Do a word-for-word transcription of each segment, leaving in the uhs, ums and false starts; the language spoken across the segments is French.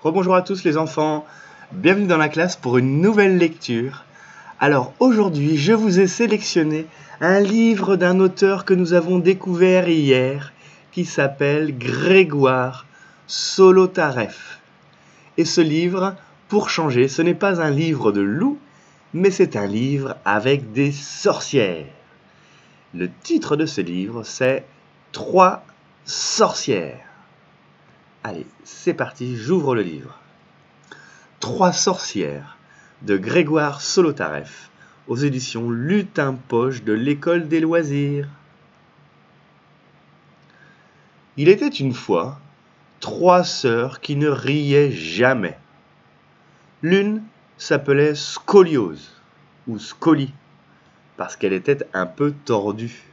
Rebonjour à tous les enfants, bienvenue dans la classe pour une nouvelle lecture. Alors aujourd'hui, je vous ai sélectionné un livre d'un auteur que nous avons découvert hier, qui s'appelle Grégoire Solotareff. Et ce livre, pour changer, ce n'est pas un livre de loup, mais c'est un livre avec des sorcières. Le titre de ce livre, c'est « Trois sorcières ». Allez, c'est parti, j'ouvre le livre. Trois sorcières de Grégoire Solotareff aux éditions Lutin-Poche de l'École des loisirs. Il était une fois trois sœurs qui ne riaient jamais. L'une s'appelait Scoliose ou Scolie parce qu'elle était un peu tordue.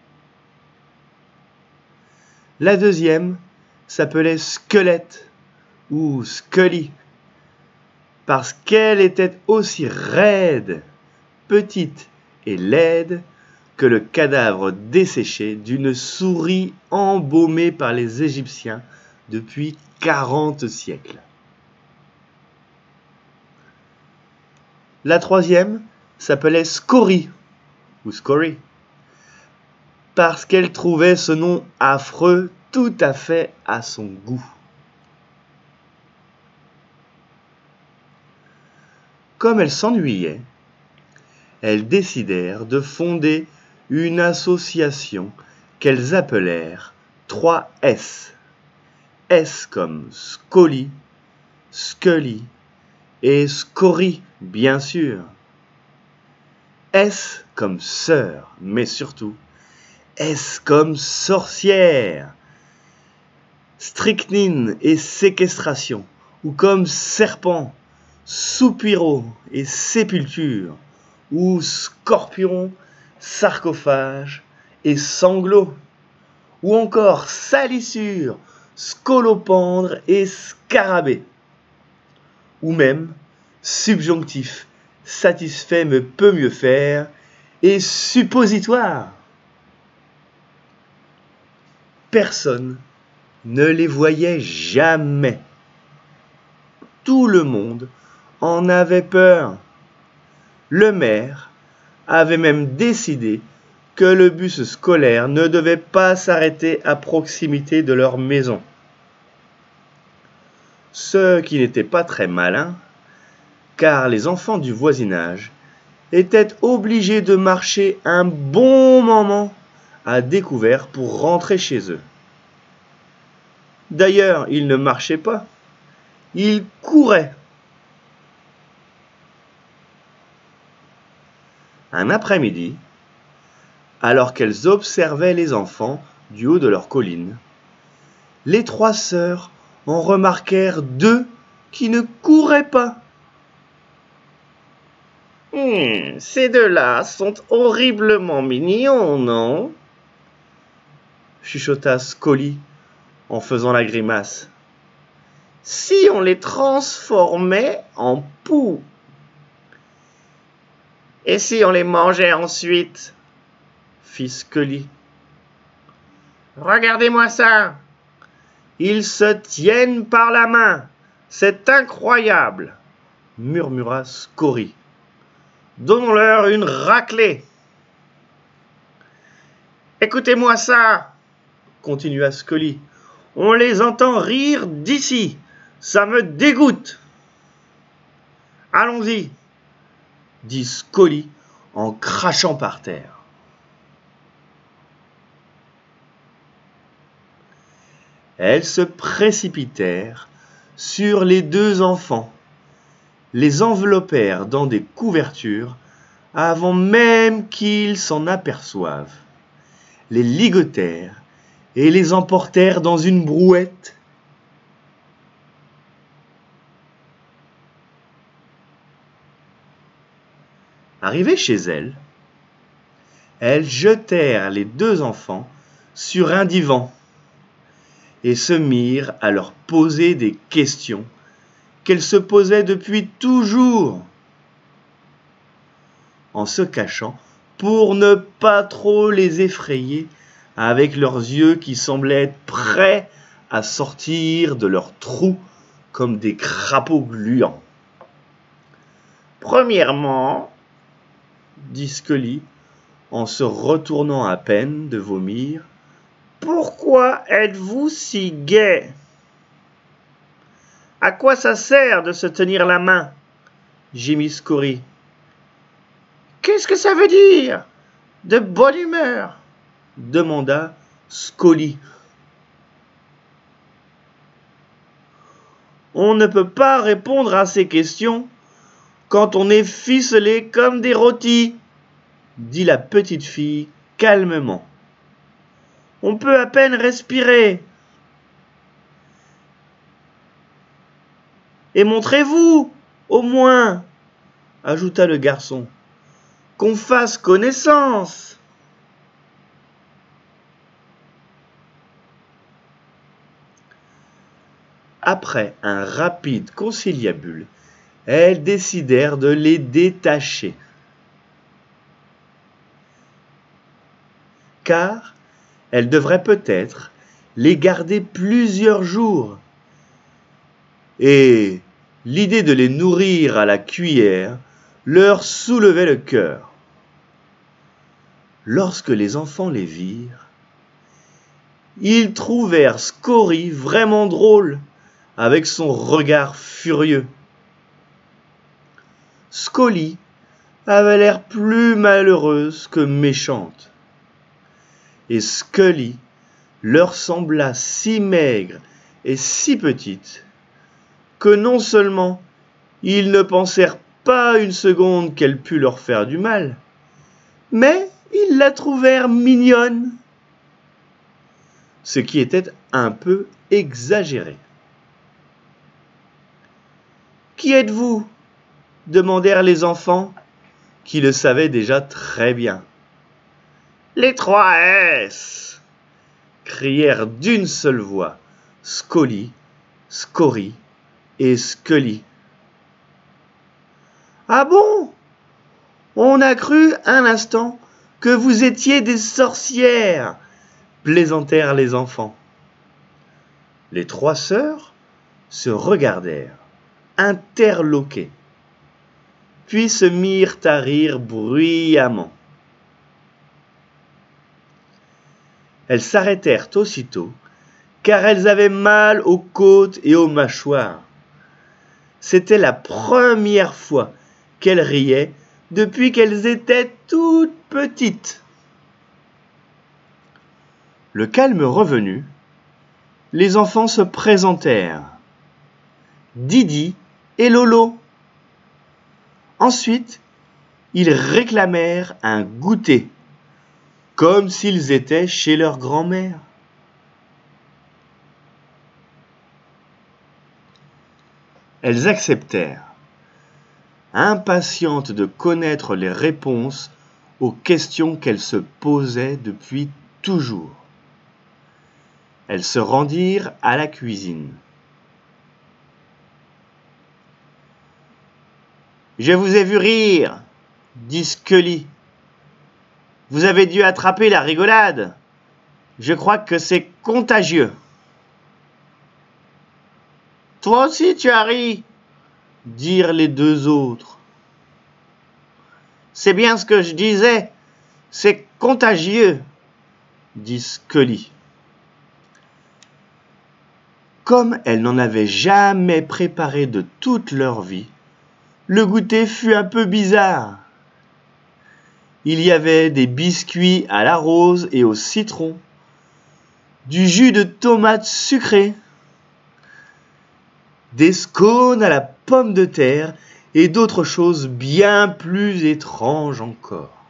La deuxième s'appelait Squelette ou Scully parce qu'elle était aussi raide, petite et laide que le cadavre desséché d'une souris embaumée par les Égyptiens depuis quarante siècles. La troisième s'appelait Scorie ou Scorie parce qu'elle trouvait ce nom affreux tout à fait à son goût. Comme elles s'ennuyaient, elles décidèrent de fonder une association qu'elles appelèrent trois S. S comme Scolie, Scully et Scorie, bien sûr. S comme sœur, mais surtout S comme sorcière. Strychnine et séquestration, ou comme serpent, soupiraux et sépulture, ou scorpion, sarcophage et sanglot, ou encore salissure, scolopendre et scarabée, ou même subjonctif, satisfait mais peut mieux faire, et suppositoire. Personne ne les voyait jamais. Tout le monde en avait peur. Le maire avait même décidé que le bus scolaire ne devait pas s'arrêter à proximité de leur maison. Ce qui n'était pas très malin, car les enfants du voisinage étaient obligés de marcher un bon moment à découvert pour rentrer chez eux. D'ailleurs, ils ne marchaient pas, ils couraient. Un après-midi, alors qu'elles observaient les enfants du haut de leur colline, les trois sœurs en remarquèrent deux qui ne couraient pas. Hum, ces deux-là sont horriblement mignons, non ? Chuchota Scolie en faisant la grimace. Si on les transformait en poux? Et si on les mangeait ensuite? Fit Scully. Regardez-moi ça! Ils se tiennent par la main. C'est incroyable! Murmura Scorie. Donnons-leur une raclée. Écoutez-moi ça! Continua Scully. On les entend rire d'ici. Ça me dégoûte. Allons-y, dit Scolie en crachant par terre. Elles se précipitèrent sur les deux enfants, les enveloppèrent dans des couvertures avant même qu'ils s'en aperçoivent, les ligotèrent et les emportèrent dans une brouette. Arrivées chez elles, elles jetèrent les deux enfants sur un divan et se mirent à leur poser des questions qu'elles se posaient depuis toujours, en se cachant pour ne pas trop les effrayer avec leurs yeux qui semblaient être prêts à sortir de leurs trous comme des crapauds gluants. Premièrement, dit Scully, en se retournant à peine de vomir, pourquoi êtes-vous si gai? À quoi ça sert de se tenir la main? Gémit Scori. Qu'est-ce que ça veut dire? De bonne humeur? Demanda Scully. On ne peut pas répondre à ces questions quand on est ficelé comme des rôtis, dit la petite fille calmement. On peut à peine respirer. Et montrez-vous, au moins, ajouta le garçon, qu'on fasse connaissance. Après un rapide conciliabule, elles décidèrent de les détacher. Car elles devraient peut-être les garder plusieurs jours. Et l'idée de les nourrir à la cuillère leur soulevait le cœur. Lorsque les enfants les virent, ils trouvèrent Scori vraiment drôle, avec son regard furieux. Scully avait l'air plus malheureuse que méchante. Et Scully leur sembla si maigre et si petite que non seulement ils ne pensèrent pas une seconde qu'elle pût leur faire du mal, mais ils la trouvèrent mignonne, ce qui était un peu exagéré. « Qui êtes-vous » demandèrent les enfants, qui le savaient déjà très bien. « Les trois S » crièrent d'une seule voix Scully, Scori et Scully. « Ah bon? On a cru un instant que vous étiez des sorcières » plaisantèrent les enfants. Les trois sœurs se regardèrent, interloquées, puis se mirent à rire bruyamment. Elles s'arrêtèrent aussitôt, car elles avaient mal aux côtes et aux mâchoires. C'était la première fois qu'elles riaient depuis qu'elles étaient toutes petites. Le calme revenu, les enfants se présentèrent. Didi et Lolo. Ensuite, ils réclamèrent un goûter, comme s'ils étaient chez leur grand-mère. Elles acceptèrent, impatientes de connaître les réponses aux questions qu'elles se posaient depuis toujours. Elles se rendirent à la cuisine. « Je vous ai vu rire, » dit Scully. « Vous avez dû attraper la rigolade. Je crois que c'est contagieux. »« Toi aussi tu as ri, » dirent les deux autres. « C'est bien ce que je disais, c'est contagieux, » dit Scully. Comme elles n'en avaient jamais préparé de toute leur vie, le goûter fut un peu bizarre. Il y avait des biscuits à la rose et au citron, du jus de tomate sucré, des scones à la pomme de terre et d'autres choses bien plus étranges encore.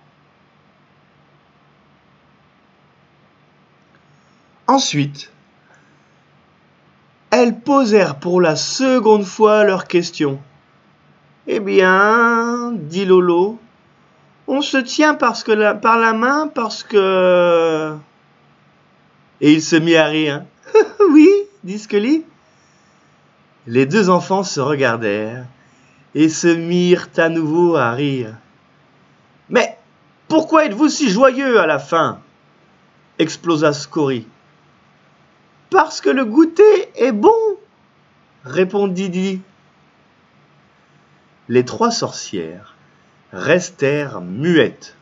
Ensuite, elles posèrent pour la seconde fois leurs questions. « Eh bien, dit Lolo, on se tient parce que la, par la main parce que... » Et il se mit à rire. « Oui, dit Scully. » Les deux enfants se regardèrent et se mirent à nouveau à rire. « Mais pourquoi êtes-vous si joyeux à la fin ?» explosa Scori. « Parce que le goûter est bon, » répondit Didi. Les trois sorcières restèrent muettes.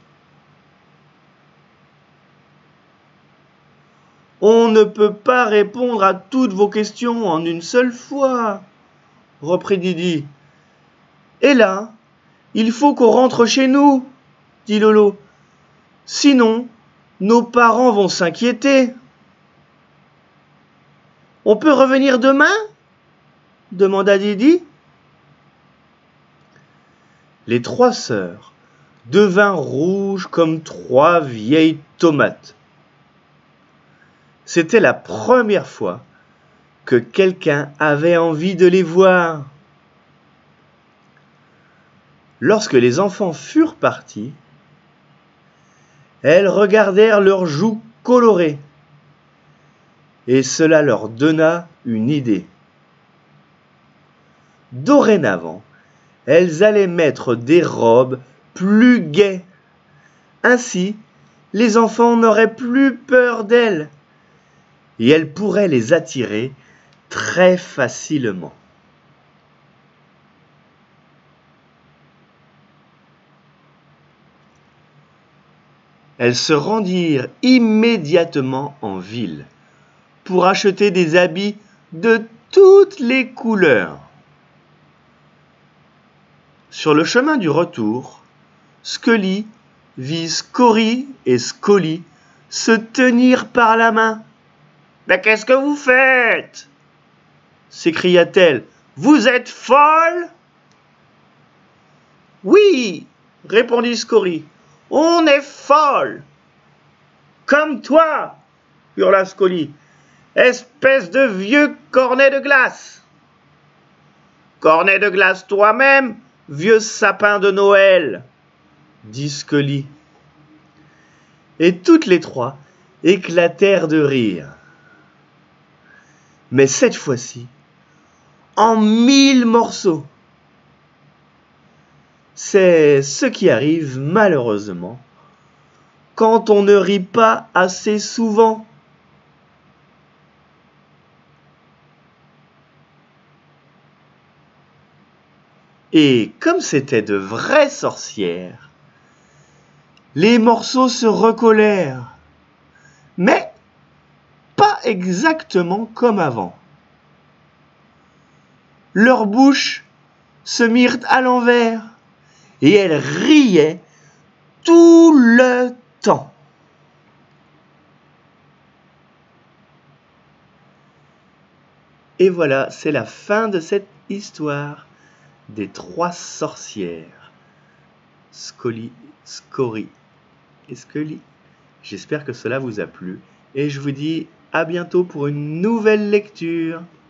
On ne peut pas répondre à toutes vos questions en une seule fois, reprit Didi. Et là, il faut qu'on rentre chez nous, dit Lolo. Sinon, nos parents vont s'inquiéter. On peut revenir demain ? Demanda Didi. Les trois sœurs devinrent rouges comme trois vieilles tomates. C'était la première fois que quelqu'un avait envie de les voir. Lorsque les enfants furent partis, elles regardèrent leurs joues colorées et cela leur donna une idée. Dorénavant, elles allaient mettre des robes plus gaies. Ainsi, les enfants n'auraient plus peur d'elles et elles pourraient les attirer très facilement. Elles se rendirent immédiatement en ville pour acheter des habits de toutes les couleurs. Sur le chemin du retour, Scully vit Scori et Scully se tenir par la main. « Mais qu'est-ce que vous faites ?» s'écria-t-elle. « Vous êtes folle ?» ?»« Oui, répondit Scori, on est folle. »« Comme toi, hurla Scully, espèce de vieux cornet de glace. »« Cornet de glace toi-même, vieux sapin de Noël, » dit Scully. Et toutes les trois éclatèrent de rire. Mais cette fois-ci, en mille morceaux. C'est ce qui arrive malheureusement quand on ne rit pas assez souvent. Et comme c'était de vraies sorcières, les morceaux se recollèrent, mais pas exactement comme avant. Leurs bouches se mirent à l'envers et elles riaient tout le temps. Et voilà, c'est la fin de cette histoire des trois sorcières, Scully, Scori et Scully. J'espère que cela vous a plu et je vous dis à bientôt pour une nouvelle lecture.